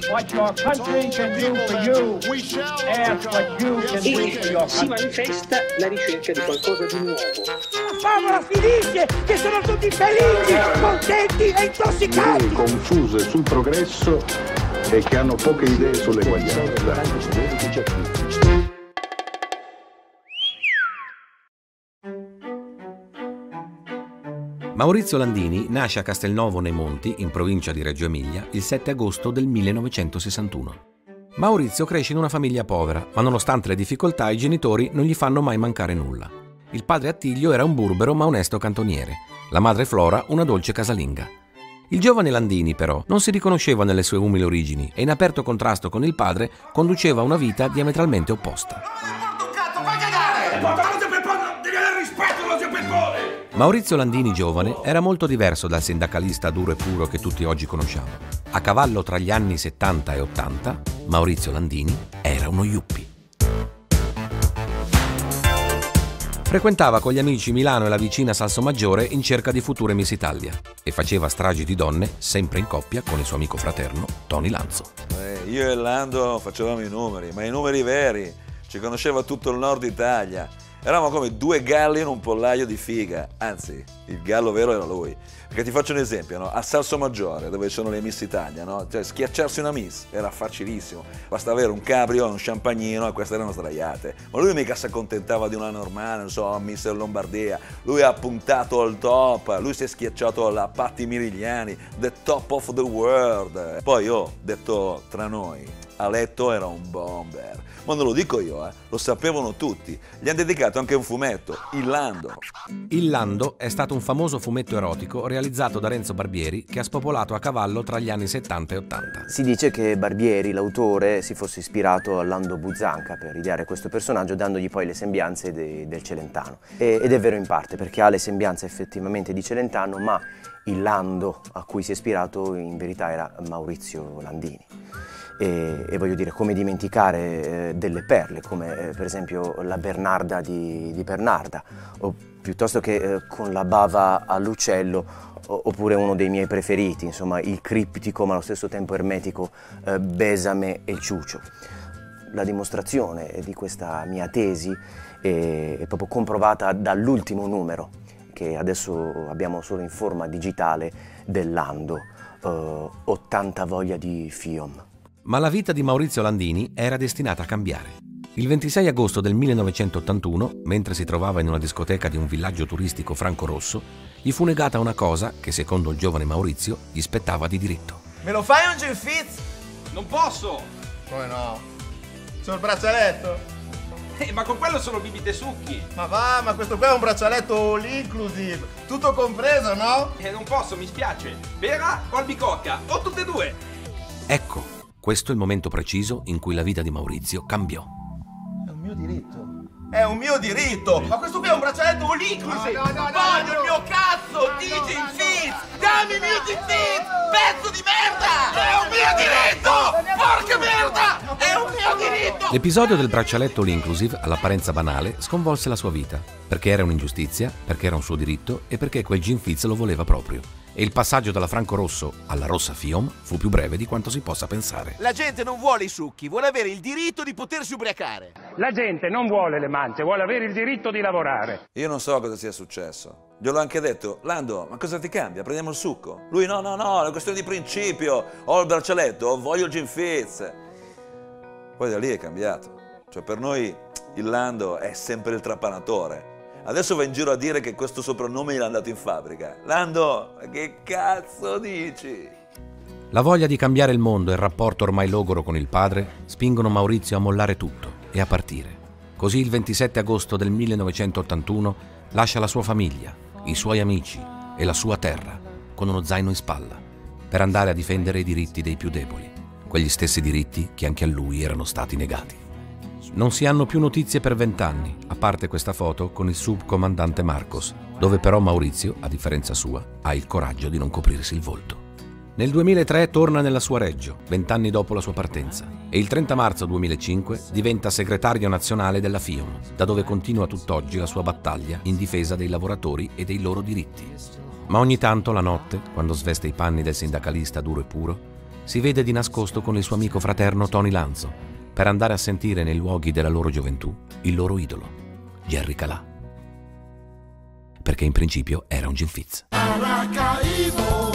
What your country can do for you, ask what you can do for your Si country. manifesta la ricerca di qualcosa di nuovo. La favola finisce che sono tutti felici, contenti e intossicati. Confuse sul progresso e che hanno poche idee sull'eguaglianza. Maurizio Landini nasce a Castelnuovo nei Monti, in provincia di Reggio Emilia, il 7 agosto del 1961. Maurizio cresce in una famiglia povera, ma nonostante le difficoltà i genitori non gli fanno mai mancare nulla. Il padre Attilio era un burbero ma onesto cantoniere, la madre Flora una dolce casalinga. Il giovane Landini, però, non si riconosceva nelle sue umili origini e in aperto contrasto con il padre conduceva una vita diametralmente opposta. Maurizio Landini giovane era molto diverso dal sindacalista duro e puro che tutti oggi conosciamo. A cavallo tra gli anni 70 e 80, Maurizio Landini era uno yuppie. Frequentava con gli amici Milano e la vicina Salsomaggiore in cerca di future Miss Italia e faceva stragi di donne sempre in coppia con il suo amico fraterno Tony Lanzo. Io e Lando facevamo i numeri, ma i numeri veri, ci conosceva tutto il nord Italia. Eravamo come due galli in un pollaio di figa, anzi, il gallo vero era lui. Perché ti faccio un esempio, no? A Salsomaggiore, dove sono le Miss Italia, no? Cioè, schiacciarsi una Miss era facilissimo. Basta avere un cabrio, un champagnino e queste erano sdraiate. Ma lui mica si accontentava di una normale, non so, Miss Lombardia. Lui ha puntato al top, lui si è schiacciato alla Patti Mirigliani, the top of the world. Poi, detto tra noi, a letto era un bomber. Ma non lo dico io, lo sapevano tutti. Gli hanno dedicato anche un fumetto, Il Lando. Il Lando è stato un famoso fumetto erotico realizzato da Renzo Barbieri che ha spopolato a cavallo tra gli anni 70 e 80. Si dice che Barbieri, l'autore, si fosse ispirato a Lando Buzzanca per ideare questo personaggio, dandogli poi le sembianze del Celentano. Ed è vero in parte, perché ha le sembianze effettivamente di Celentano, ma il Lando a cui si è ispirato in verità era Maurizio Landini. E voglio dire, come dimenticare delle perle, come per esempio la Bernarda di Bernarda, o piuttosto che con la bava all'uccello, oppure uno dei miei preferiti, insomma il criptico ma allo stesso tempo ermetico Besame e il Ciucio. La dimostrazione di questa mia tesi è proprio comprovata dall'ultimo numero, che adesso abbiamo solo in forma digitale, del Lando, 80 voglia di Fiom. Ma la vita di Maurizio Landini era destinata a cambiare. Il 26 agosto del 1981, mentre si trovava in una discoteca di un villaggio turistico francorosso, gli fu negata una cosa che, secondo il giovane Maurizio, gli spettava di diritto. Me lo fai un gin fizz? Non posso! Come no? C'ho il braccialetto? Ma con quello sono bibite succhi! Ma va, ma questo qua è un braccialetto all inclusive, tutto compreso, no? Non posso, mi spiace. Vera o albicocca? O tutte e due? Ecco, questo è il momento preciso in cui la vita di Maurizio cambiò. È un mio diritto. È un mio diritto! Ma questo qui è un braccialetto all inclusive! No, voglio il mio cazzo! DJ Fizz! Dammi il mio Fizz! Pezzo di merda! È un mio diritto! Porca merda! È un mio diritto! L'episodio del braccialetto all inclusive, all'apparenza banale, sconvolse la sua vita, perché era un'ingiustizia, perché era un suo diritto e perché quel Gin Fizz lo voleva proprio. E il passaggio dalla Franco Rosso alla Rossa Fiom fu più breve di quanto si possa pensare. La gente non vuole i succhi, vuole avere il diritto di potersi ubriacare. La gente non vuole le mance, vuole avere il diritto di lavorare. Io non so cosa sia successo. Gliel'ho anche detto, Lando, ma cosa ti cambia? Prendiamo il succo. Lui, no, è una questione di principio. Ho il braccialetto, voglio il Gin Fizz. Poi da lì è cambiato. Cioè per noi il Lando è sempre il trapanatore. Adesso va in giro a dire che questo soprannome gliel'ha dato in fabbrica. Lando, che cazzo dici? La voglia di cambiare il mondo e il rapporto ormai logoro con il padre spingono Maurizio a mollare tutto e a partire. Così il 27 agosto del 1981 lascia la sua famiglia, i suoi amici e la sua terra con uno zaino in spalla per andare a difendere i diritti dei più deboli, quegli stessi diritti che anche a lui erano stati negati. Non si hanno più notizie per 20 anni, a parte questa foto con il subcomandante Marcos, dove però Maurizio, a differenza sua, ha il coraggio di non coprirsi il volto. Nel 2003 torna nella sua Reggio, 20 anni dopo la sua partenza, e il 30 marzo 2005 diventa segretario nazionale della FIOM, da dove continua tutt'oggi la sua battaglia in difesa dei lavoratori e dei loro diritti. Ma ogni tanto la notte, quando sveste i panni del sindacalista duro e puro, si vede di nascosto con il suo amico fraterno Tony Lanzo per andare a sentire nei luoghi della loro gioventù il loro idolo, Jerry Calà. Perché in principio era un Gin Fizz. Paracaído.